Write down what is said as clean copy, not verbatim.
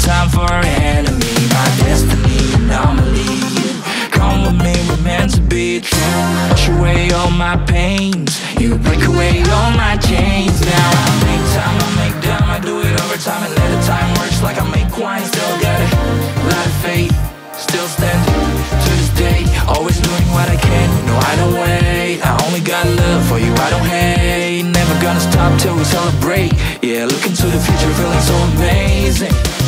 time for an enemy. My destiny, anomaly. Come with me, we're meant to be. Wash away all my pains, you break away all my chains. Now I make time, I make time, I do it over time. And let the time works like I make wine. Still got a lot of faith, still standing to this day. Always doing what I can, no I don't wait. I only got love for you, I don't hate. Never gonna stop till we celebrate. Yeah, look into the future, feeling so amazing.